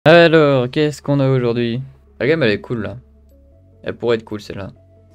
Alors, qu'est-ce qu'on a aujourd'hui? La gamme elle est cool là. Elle pourrait être cool celle-là.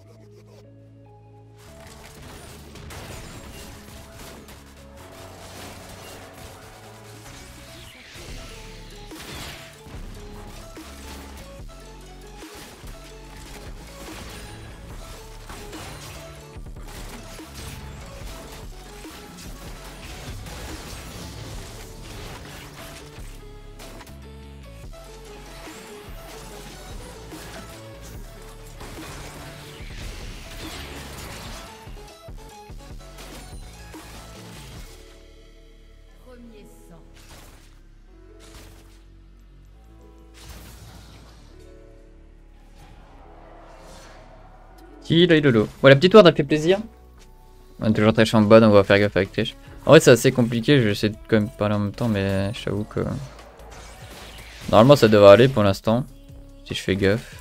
Lolo. Bon, la petite ward a fait plaisir. On est toujours très en bas, donc on va faire gaffe avec Trish. En vrai, c'est assez compliqué, je vais essayer de quand même parler en même temps, mais j'avoue que. Normalement, ça devrait aller pour l'instant. Si je fais gaffe.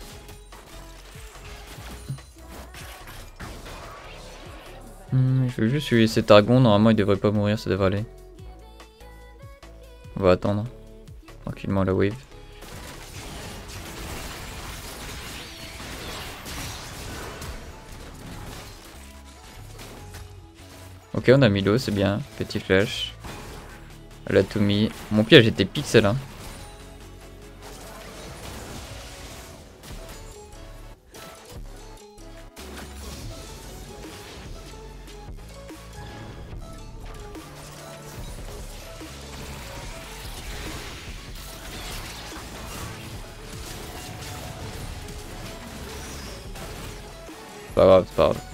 Je vais juste lui laisser Targon, normalement il devrait pas mourir, ça devrait aller. On va attendre. Tranquillement la wave. Ok, on a Milo, c'est bien. Petit flash. Elle a tout mis. Mon piège était pixel, hein. Pas grave, c'est pas grave.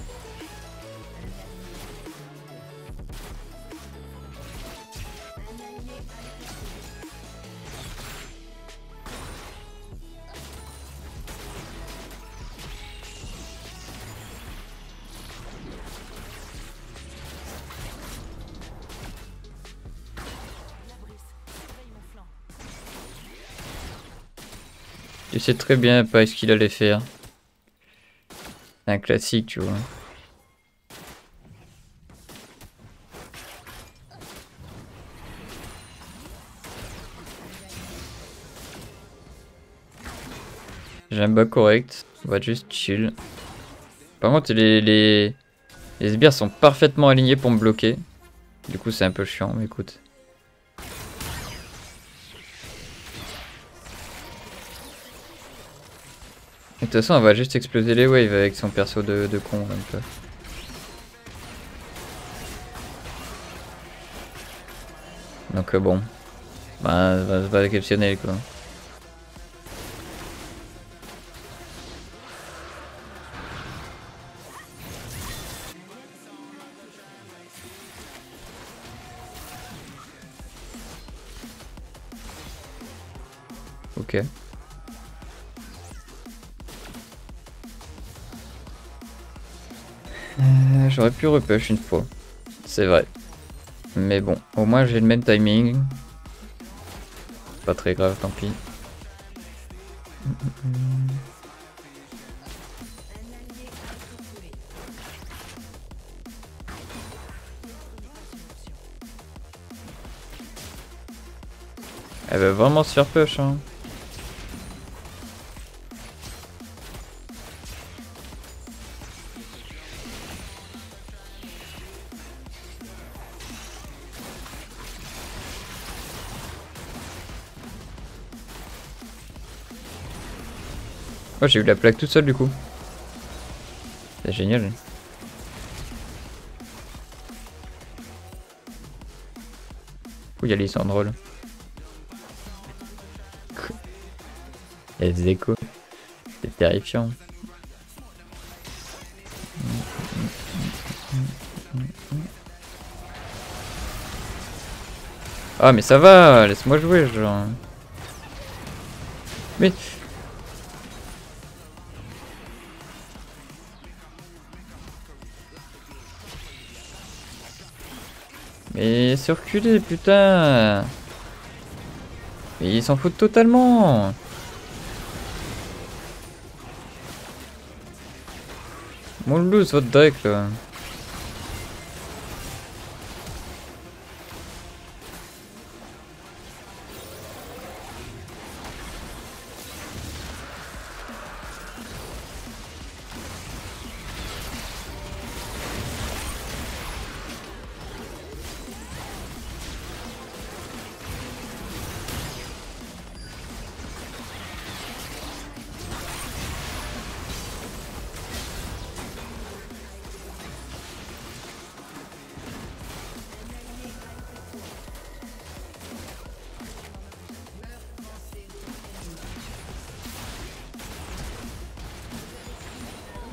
Je sais très bien pas ce qu'il allait faire. C'est un classique, tu vois. J'ai un bug correct. On va juste chill. Par contre, les sbires sont parfaitement alignés pour me bloquer. Du coup, c'est un peu chiant, mais écoute. De toute façon, on va juste exploser les waves avec son perso de con un peu. Donc bon. Bah, c'est pas exceptionnel quoi. Ok. J'aurais pu repush une fois. C'est vrai. Mais bon, au moins j'ai le même timing. Pas très grave, tant pis. Elle va vraiment se faire push hein. Oh, j'ai eu la plaque toute seule du coup. C'est génial. Où il y a Lysandre. Elle faisait quoi? C'est terrifiant. Ah mais ça va, laisse-moi jouer genre. Mais... Mais c'est reculé putain. Mais ils s'en foutent totalement. Mon loose votre deck là.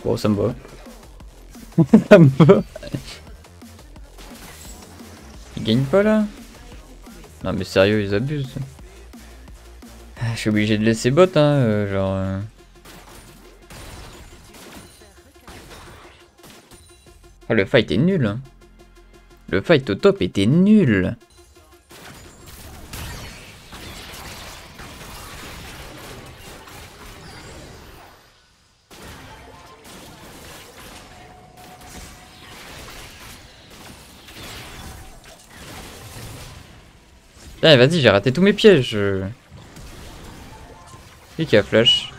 Bon, ça me va. Ça me va. Ils gagnent pas là? Non mais sérieux, ils abusent. Je suis obligé de laisser bot, hein, genre... Ah, le fight est nul. Hein. Le fight au top était nul. Allez, vas-y, j'ai raté tous mes pièges. Lui qui a flash.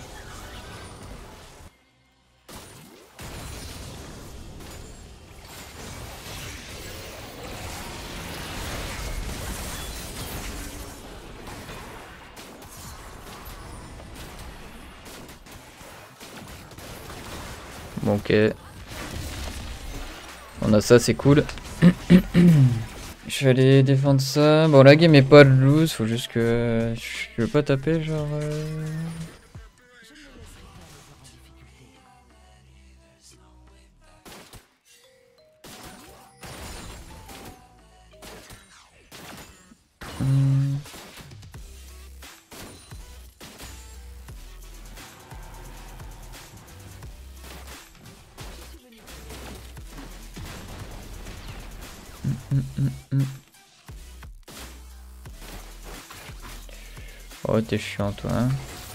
Bon, ok. On a ça, c'est cool. Je vais aller défendre ça. Bon, la game est pas loose, faut juste que... Je veux pas taper, genre... Oh, t'es chiant, toi. Hein.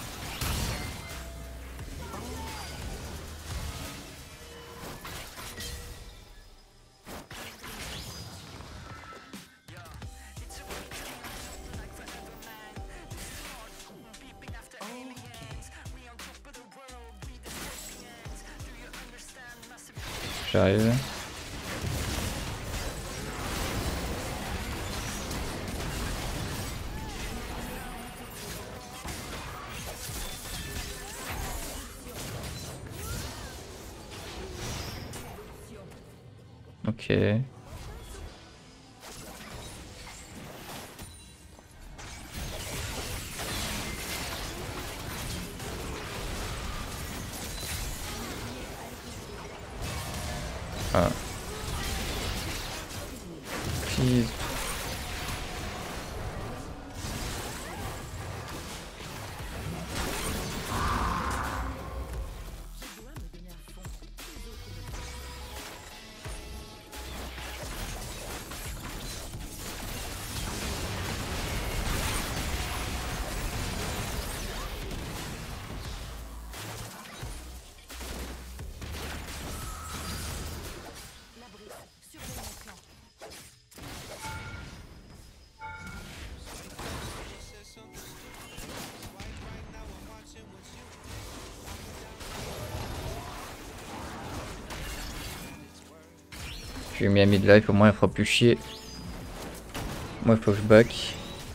J'arrive. Ok. Ah. Please. J'ai mis à mid-life, au moins il fera plus chier. Moi il faut que je back.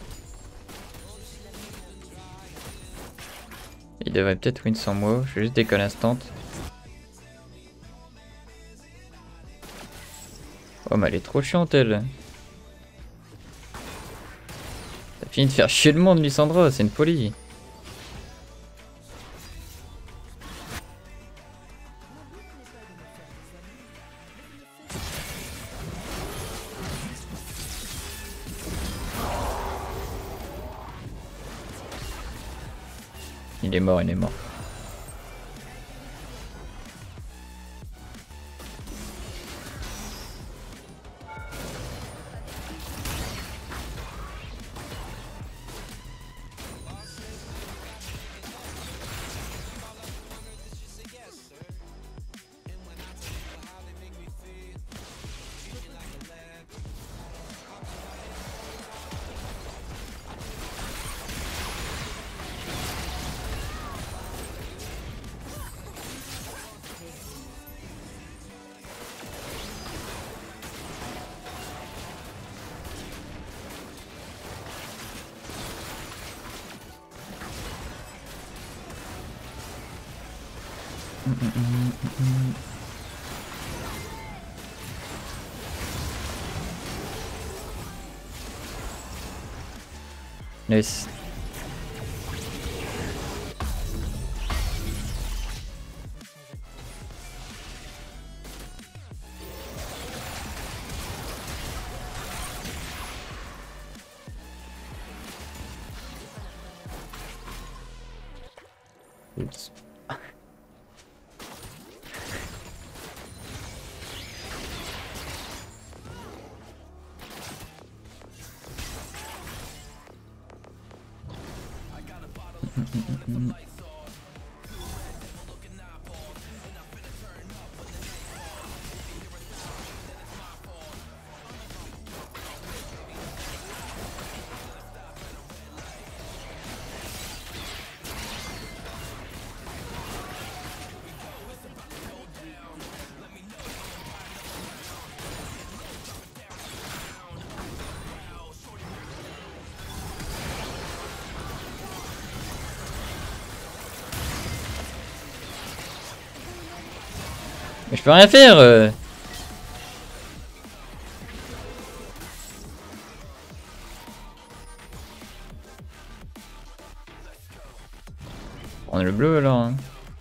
Il devrait peut-être win sans moi, je vais juste décoller instant. Oh mais elle est trop chiante elle. T'as fini de faire chier le monde Lissandra, c'est une folie. Il est mort, il est mort. Nice. Oups. Mais je peux rien faire On est le bleu là hein.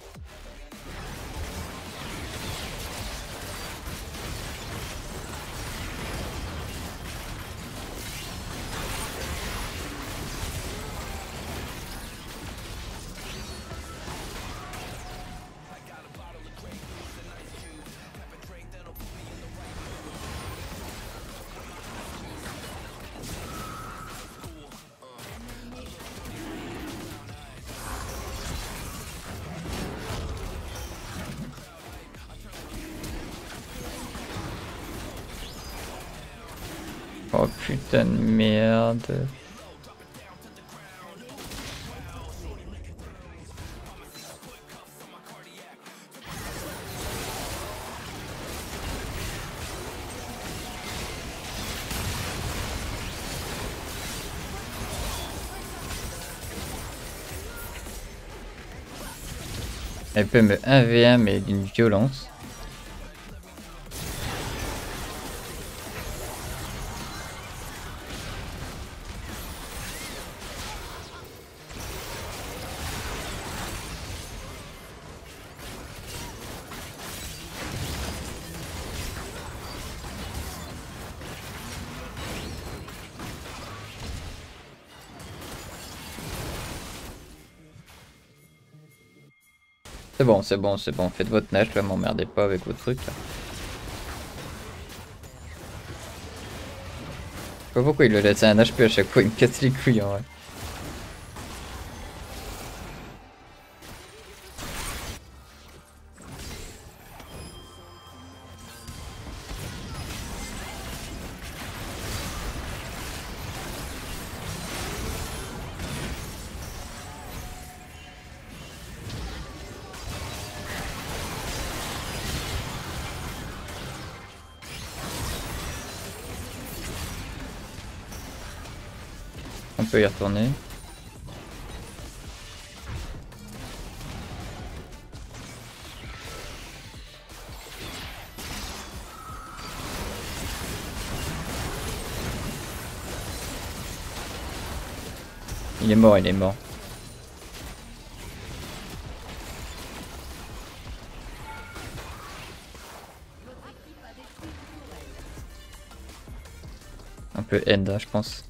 Oh putain de merde. Elle peut me 1v1 mais d'une violence. C'est bon, c'est bon, c'est bon. Faites votre nage là, m'emmerdez pas avec vos trucs là. Je sais pas pourquoi il le laisse à un HP à chaque fois, il me casse les couilles en vrai. On peut y retourner. Il est mort, il est mort. Un peu end, hein, je pense.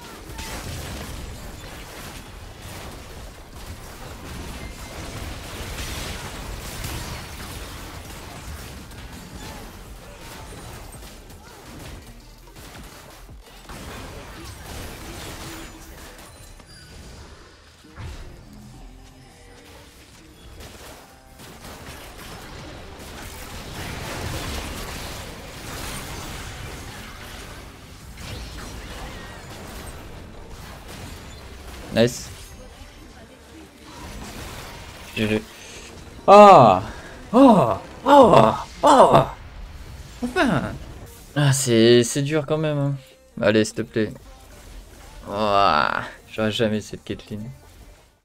Nice. GG. Oh oh oh oh enfin. Ah c'est dur quand même hein. Allez s'il te plaît. Oh, j'aurais jamais cette Caitlyn.